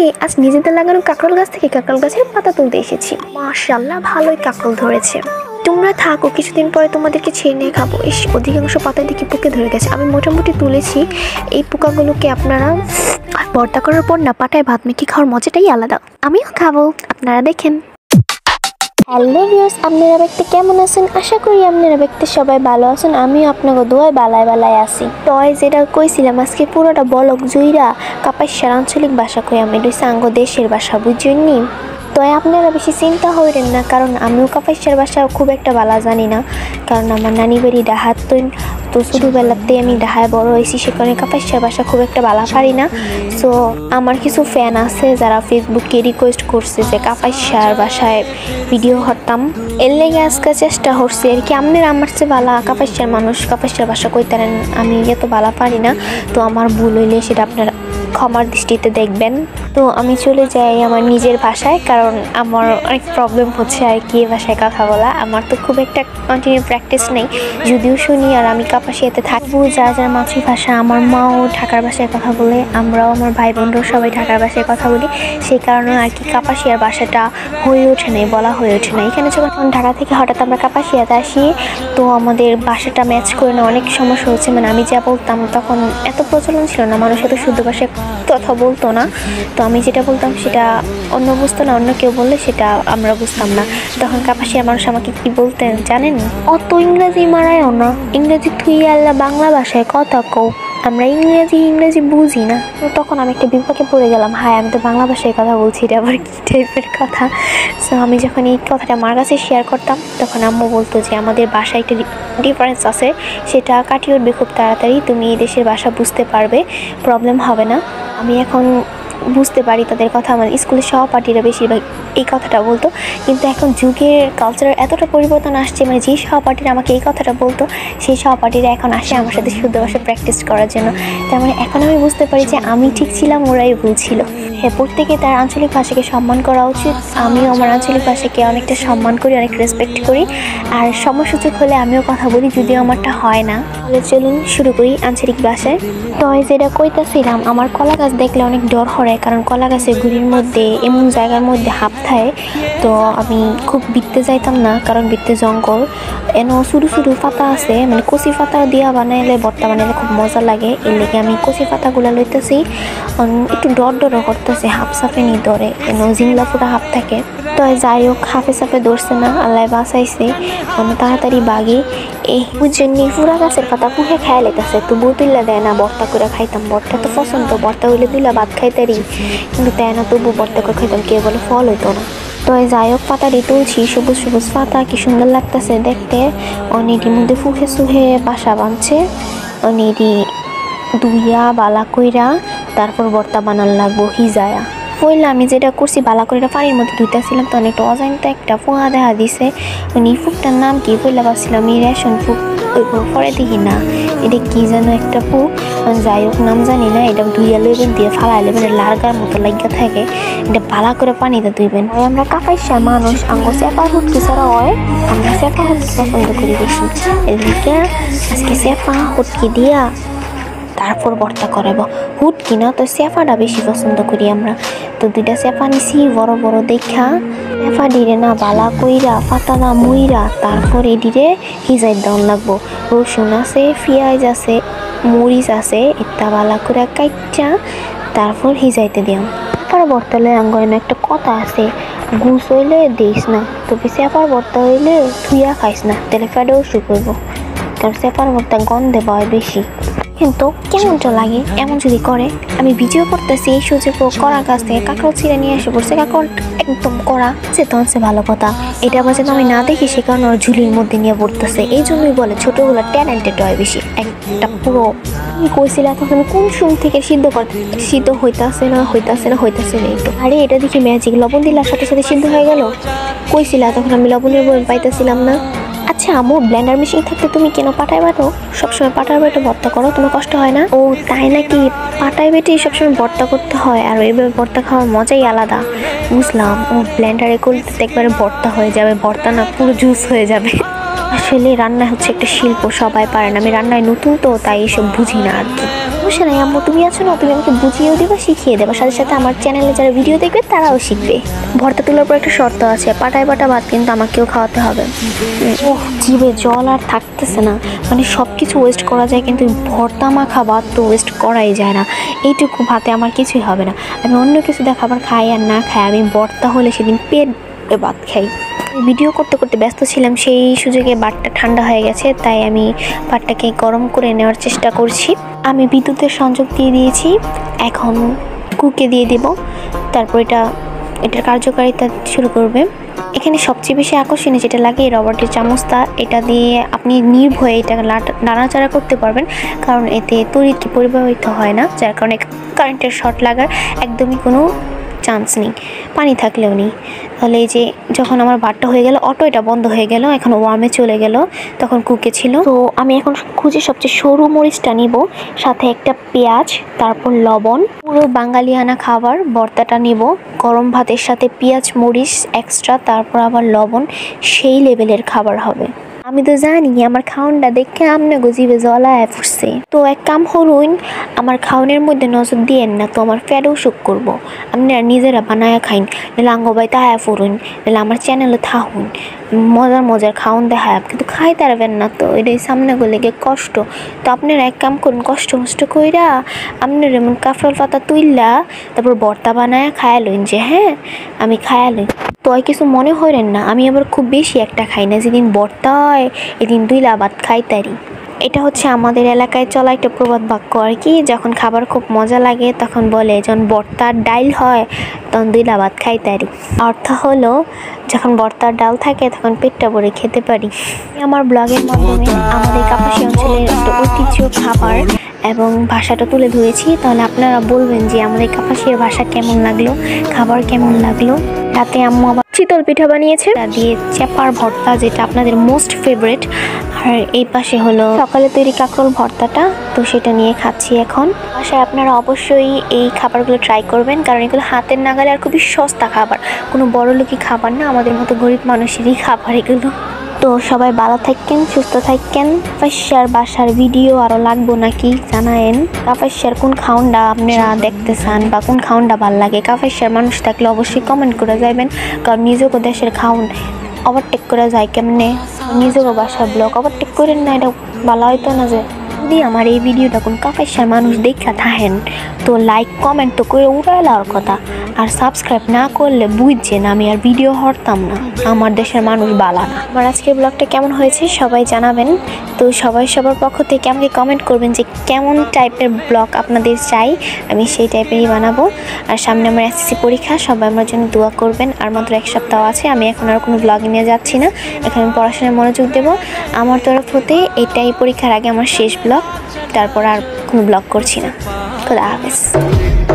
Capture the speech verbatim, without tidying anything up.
আজ নিজেদের লাগানো কাঁকরোল গাছ থেকে কাঁকরোল গাছের পাতা তুলতে এসেছি। মাশাআল্লাহ ভালোই কাঁকরোল ধরেছে। তোমরা থাকো, কিছুদিন পরে তোমাদেরকে ছিঁড়ে নিয়ে খাবো। ইস, অধিকাংশ পাতার দিকে পোকে ধরে গেছে। আমি মোটামুটি তুলেছি। এই পোকাগুলোকে আপনারা ভর্তা করার পর না পাটায় ভাত মেখে খাওয়ার মজাটাই আলাদা। আমিও খাবো, আপনারা দেখেন। হ্যালো ভিউয়ার্স, আপনারা ব্যক্তি কেমন আছেন? আশা করি আপনারা ব্যক্তি সবাই ভালো আছেন। আমিও আপনাকে দোয়ায় বালায় বালায় আছি। তয় যেটা কইছিলাম আজকে পুরোটা বলক জুইরা কাপাসিয়ার আঞ্চলিক ভাষা কই আমি দুই সাঙ্গ দেশের ভাষা বুঝুননি। তয় আপনারা বেশি চিন্তা হইলেন না, কারণ আমিও কাপাসিয়ার ভাষা খুব একটা ভালো জানি না, কারণ আমার নানি বাড়ি ডাহাত তো তো ছোটোবেলাতে আমি ডাহায় বড় হয়েছি, সে কারণে কাপাসিয়ার ভাষা খুব একটা ভালো পারি না। সো আমার কিছু ফ্যান আছে যারা ফেসবুকে রিকোয়েস্ট করছে যে কাপাসিয়ার ভাষায় ভিডিও করতাম, এর লেগে আজকে চেষ্টা করছি আর কি। আপনারা আমার চেয়ে ভালো কাপাসিয়ার মানুষ কাপাসিয়ার ভাষা কইতারেন, আমি এত ভালো পারি না। তো আমার ভুল হইলে সেটা আপনারা ক্ষমার দৃষ্টিতে দেখবেন। তো আমি চলে যাই আমার নিজের ভাষায়, কারণ আমার অনেক প্রবলেম হচ্ছে আর কি এই ভাষায় কথা বলা। আমার তো খুব একটা কন্টিনিউ প্র্যাকটিস নেই, যদিও শুনি আর আমি কাপাসিয়াতে থাকবো। যার যার মাতৃভাষা, আমার মাও ঢাকার ভাষায় কথা বলে, আমরাও আমার ভাই বোনরাও সবাই ঢাকার ভাষায় কথা বলি, সেই কারণে আর কি কাপাসিয়ার ভাষাটা হয়ে ওঠে নাই, বলা হয়ে ওঠে না। এখানে যখন ঢাকা থেকে হঠাৎ আমরা কাপাসিয়াতে আসি, তো আমাদের ভাষাটা ম্যাচ করে না অনেক সমস্যা হচ্ছে। মানে আমি যা বলতাম তখন এত প্রচলন ছিল না, মানুষ এত শুদ্ধ ভাষায় কথা বলতো না। তো আমি যেটা বলতাম সেটা অন্য বুঝতো না, অন্য কেউ বললে সেটা আমরা বুঝতাম না। তখন কাপাসিয়ার মানুষ আমাকে কি বলতেন জানেন? অত ইংরেজি মারায়ও না, ইংরেজি থুই আল্লাহ বাংলা ভাষায় কথা কও, আমরা ইংরেজি ইংরেজি বুঝি না। তো তখন আমি একটা বিপদে পড়ে গেলাম, হায় আমি তো বাংলা ভাষায় কথা বলছি, এটা আবার কী টাইপের কথা। সো আমি যখন এই কথাটা আমার কাছে শেয়ার করতাম, তখন আম্মু বলতো যে আমাদের ভাষায় একটা ডিফারেন্স আছে, সেটা কাটিয়ে উঠবে খুব তাড়াতাড়ি, তুমি এই দেশের ভাষা বুঝতে পারবে, প্রবলেম হবে না। আমি এখন বুঝতে পারি তাদের কথা। আমার স্কুলের সহপাঠীরা বেশিরভাগ এই কথাটা বলতো, কিন্তু এখন যুগের কালচারের এতটা পরিবর্তন আসছে, মানে যেই সহপাঠীরা আমাকে এই কথাটা বলতো সেই সহপাঠীরা এখন আসে আমার সাথে শুদ্ধ ভাষা প্র্যাকটিস করার জন্য। তার মানে এখন আমি বুঝতে পারি যে আমি ঠিক ছিলাম, ওরাই ভুল ছিল। হ্যাঁ, প্রত্যেকে তার আঞ্চলিক ভাষাকে সম্মান করা উচিত। আমিও আমার আঞ্চলিক ভাষাকে অনেকটা সম্মান করি, অনেক রেসপেক্ট করি, আর সময় সুযোগ হলে আমিও কথা বলি, যদিও আমারটা হয় না। তাহলে চলুন শুরু করি আঞ্চলিক ভাষায়। তো যেটা কইতাছিলাম, আমার কলা গাছ দেখলে অনেক ডর হয়, কারণ কলা গাছের গুড়ির মধ্যে এমন জায়গার মধ্যে হাঁপ থাকে। তো আমি খুব বিত্তে যাইতাম না, কারণ বিত্তে জঙ্গল, এন শুরু শুরু পাতা আছে, মানে কচি পাতা দিয়া বানাইলে ভর্তা বানাইলে খুব মজা লাগে। এর লেগে আমি কচি পাতাগুলো লইতেছি, একটু ডর ডরও করতেছে, হাফ সাফে নি ধরে, এন জিংলা ফুটা হাফ থাকে। তো যাই হোক, হাফে সাফে ধরছে না, আল্লাহ বাঁচাইছে, মানে তাড়াতাড়ি বাগি। এই বুঝছেন ফুরা গাছের পাতা পুহে খাই লেগেছে, তবুও তুইলা দেয় না, ভর্তা করে খাইতাম। ভর্তা তো পছন্দ, ভর্তা হইলে তুইলা ভাত খাইতারি, কিন্তু দেয় না, তবু ভর্তা করে খাইতাম, কে বলে ফল হইতো না। তো যাই হোক, পাতাটি তুলছি, সবুজ সবুজ পাতা, কি সুন্দর লাগতেছে দেখতে। অনেকটির মধ্যে ফুহে সুহে বাসা বাঁধছে, অনেকটি দুইয়া বালা কইরা তারপর ভর্তা বানান লাগবো হিজায়া। পইলা আমি যেটা করছি, বালা করে পানির মধ্যে ধুইতেছিলাম, তো অনেকটা অজান্ত একটা ফোঁয়া দেখা দিছে। মানে ফুকটার নাম কি পইলা ভাবছিলাম এই রেশন ফুক, ওই পরে দেখি না এটা কি যেন একটা ফুক, যাই হোক নাম জানি না। এটা ধুইয়া লইবেন, দিয়ে ফালাই লেবেন, লার্গার মতো লাগিয়া থাকে, এটা ভালো করে পানিতে ধুইবেন। আমরা কাপাইসা মানুষ, আঙ্গো চেপা হুটকি ছাড়া হয়, আমরা চেপা হুটকি পছন্দ করি বেশি। এদিকে আজকে চেপা হুটকি দিয়া তারপর ভর্তা করাবো। হুটকি না তো চেপাটা বেশি পছন্দ করি আমরা। তো দুইটা চেপা নিছি বড় বড় দেখা, চেপা ডিরে না বালা কইরা পাতা না মুইরা তারপর এডিরে হিজাই দেওয়ান লাগবো। রসুন আছে, পেঁয়াজ আছে, মরিচ আছে, এটা বালা করে কাইটা তারপর হিজাইতে দিয়াম। চেপার ভর্তা হলে আঙ্গনে একটা কথা আছে, গুছ হইলে দিস না, তবে চেপার ভর্তা হইলে থুইয়া খাইস না, তাহলে ফেডেও অসুখ হইব, কারণ চেপার ভর্তা গন্ধে বয় বেশি। কিন্তু কেমনটা লাগে এমন যদি করে। আমি ভিডিও করতেছি, এই সুযোগ কড়া গাছ থেকে কাঁকড় ছিঁড়ে নিয়ে এসে পড়ছে, কাঁকড় একদম কড়া, সে তো হচ্ছে ভালো কথা। এটা আবার যেন আমি না দেখি, সে কারণে ওর ঝুলির মধ্যে নিয়ে পড়তেছে। এই জন্যই বলে ছোটোগুলো ট্যালেন্টেড হয় বেশি, একটা পুরো কইছিলা তখন কোন সুম থেকে সিদ্ধ করতে, সিদ্ধ হইতাছে না হইতাছে না হইতাছে না, এই তো আরে এটা দেখি ম্যাজিক, লবণ দিলার সাথে সাথে সিদ্ধ হয়ে গেল। কইছিলা তখন আমি লবণের বই পাইতেছিলাম না। আচ্ছা আম্মু, ব্লেন্ডার মেশিন থাকতে তুমি কেন পাটায় বাটো? সবসময় পাটায় বেটে ভর্তা করো, তোমার কষ্ট হয় না? ও তাই নাকি, পাটায় বেটে সবসময় ভর্তা করতে হয়, আর এইভাবে ভর্তা খাওয়ার মজাই আলাদা। বুঝলাম, ও ব্লেন্ডারে করলে একবারে ভর্তা হয়ে যাবে, ভর্তা না পুরো জুস হয়ে যাবে। আসলে রান্না হচ্ছে একটা শিল্প, সবাই পারে না। আমি রান্নায় নতুন তো, তাই এসব বুঝি না আর কি। সমস্যা নাই আম্মু, তুমি আছো না, তুমি আমাকে বুঝিয়েও দেবা, শিখিয়ে দেবা, সাথে সাথে আমার চ্যানেলে যারা ভিডিও দেখবে তারাও শিখবে। ভর্তা তোলার পর একটা শর্ত আছে, পাটায় পাটা ভাত কিন্তু আমাকেও খাওয়াতে হবে। ও জিভে জল আর থাকতেছে না, মানে সব কিছু ওয়েস্ট করা যায় কিন্তু ভর্তা মাখা ভাত তো ওয়েস্ট করাই যায় না। এইটুকু ভাতে আমার কিছুই হবে না। আমি অন্য কিছু দেখা আবার খাই আর না খাই, আমি ভর্তা হলে সেদিন পেট ভাত খাই। ভিডিও করতে করতে ব্যস্ত ছিলাম, সেই সুযোগে ভাতটা ঠান্ডা হয়ে গেছে, তাই আমি ভাতটাকে গরম করে নেওয়ার চেষ্টা করছি। আমি বিদ্যুতের সংযোগ দিয়ে দিয়েছি, এখন কুকে দিয়ে দেব, তারপর এটা এটার কার্যকারিতা শুরু করবে। এখানে সবচেয়ে বেশি আকর্ষণীয় যেটা লাগে এই রবারের চামচটা, এটা দিয়ে আপনি নির্ভয়ে এটা নাড়াচাড়া করতে পারবেন, কারণ এতে তড়িৎ পরিবাহিত হয় না, যার কারণে কারেন্টের শর্ট লাগার একদমই কোনো চান্স নেই, পানি থাকলেও নেই। তাহলে এই যে যখন আমার ভাতটা হয়ে গেল, অটো এটা বন্ধ হয়ে গেল, এখন ওয়ার্মে চলে গেল, তখন কুকে ছিল। তো আমি এখন খুঁজে সবচেয়ে সরু মরিচটা নিব, সাথে একটা পেঁয়াজ, তারপর লবণ। পুরো বাঙালিয়ানা খাবার ভর্তাটা নিব, গরম ভাতের সাথে পেঁয়াজ মরিচ এক্সট্রা, তারপর আবার লবণ, সেই লেভেলের খাবার হবে। আমি তো জানি আমার খাওয়ানটা দেখে আমনে গজিবে জলায় ফুটছে। তো এক কাম হরুন, আমার খাওয়ানের মধ্যে নজর দিয়েন না, তো আমার ফ্যাটও সুখ করবো। আপনারা নিজেরা বানায়া খাইন, নাহলে আঙ্গবাই তাহায় ফুরুন, নাহলে আমার চ্যানেলে থাকুন, মজার মজার খাওয়ান দেখায়, কিন্তু খাই তারবেন না, তো এটাই সামনে গেলে গিয়ে কষ্ট। তো আপনারা এক কাম করুন, কষ্ট মষ্ট কইরা আপনার এমন কাফরল পাতা তুইলা তারপর ভর্তা বানায় খায়া লইন, যে হ্যাঁ আমি খায়া লই। তো কিছু মনে হইলেন না, আমি আবার খুব বেশি একটা খাই না, যেদিন ভর্তা হয় এদিন দুইলা ভাত খাই তারি। এটা হচ্ছে আমাদের এলাকায় চলা একটা প্রবাদ বাক্য আর কি, যখন খাবার খুব মজা লাগে তখন বলে, যখন ভর্তার ডাইল হয় তখন দুইলা ভাত খাই তারি। অর্থ হলো যখন ভর্তার ডাল থাকে তখন পেটটা ভরে খেতে পারি। আমার ব্লগের মাধ্যমে আমাদের কাপাসী অঞ্চলের একটা ঐতিহ্য খাবার এবং ভাষাটা তুলে ধরেছি, তাহলে আপনারা বলবেন যে আমাদের কাপাসীর ভাষা কেমন লাগলো, খাবার কেমন লাগলো। রাতে আম্মু আবার চিতল পিঠা বানিয়েছে, তা দিয়ে চেপার ভর্তা, যেটা আপনাদের মোস্ট ফেভারিট। আর এই পাশে হলো সকালে তৈরি কাঁকরোল ভর্তাটা, তো সেটা নিয়ে খাচ্ছি এখন। বাসায় আপনারা অবশ্যই এই খাবারগুলো ট্রাই করবেন, কারণ এগুলো হাতের নাগালে আর খুবই সস্তা খাবার, কোনো বড়লোকি খাবার না, আমাদের মতো গরিব মানুষেরই খাবার এগুলো। তো সবাই ভালো থাকেন, সুস্থ থাকেন। কাপাসিয়ার বাসার ভিডিও আরও লাগবো নাকি জানায়েন। কাপাসিয়ার কোন খাউন্ডা আপনারা দেখতে চান বা কোন খাউন্ডা ভাল লাগে, কাপাসিয়ার মানুষ থাকলে অবশ্যই কমেন্ট করে যাবেন, কারণ নিজেকে দেশের খাউন ওভারটেক করে যায় কেমনে, নিজেরও বাসার ব্লগ ওভারটেক করেন না, এটা ভালো হয়তো না। যে যদি আমার এই ভিডিওটা কোন কাপাসিয়ার মানুষ দেখা থাকেন, তো লাইক কমেন্ট তো করে উড়ায় লাওয়ার কথা, আর সাবস্ক্রাইব না করলে বুঝছেন আমি আর ভিডিও হরতাম না, আমার দেশের মানুষ বালা না। আমার আজকের ব্লগটা কেমন হয়েছে সবাই জানাবেন। তো সবাই সবার পক্ষ থেকে আমাকে কমেন্ট করবেন যে কেমন টাইপের ব্লগ আপনাদের চাই, আমি সেই টাইপেরই বানাবো। আর সামনে আমার এসএসসি পরীক্ষা, সবাই আমার জন্য দোয়া করবেন। আর মাত্র এক সপ্তাহ আছে, আমি এখন আর কোনো ব্লগ নিয়ে যাচ্ছি না, এখন আমি পড়াশোনায় মনোযোগ দেবো। আমার তরফ হতে এটাই পরীক্ষার আগে আমার শেষ ব্লগ, তারপর আর কোনো ব্লগ করছি না। খোদা হাফেজ।